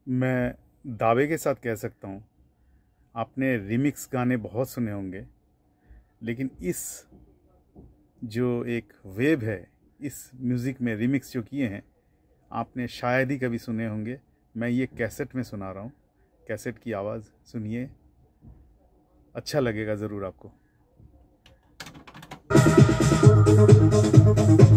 मैं दावे के साथ कह सकता हूँ, आपने रिमिक्स गाने बहुत सुने होंगे, लेकिन इस जो एक वेव है, इस म्यूज़िक में रिमिक्स जो किए हैं आपने शायद ही कभी सुने होंगे। मैं ये कैसेट में सुना रहा हूँ, कैसेट की आवाज़ सुनिए, अच्छा लगेगा ज़रूर आपको।